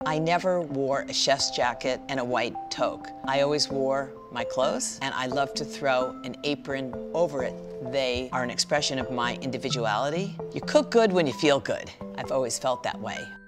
I never wore a chef's jacket and a white toque. I always wore my clothes, and I love to throw an apron over it. They are an expression of my individuality. You cook good when you feel good. I've always felt that way.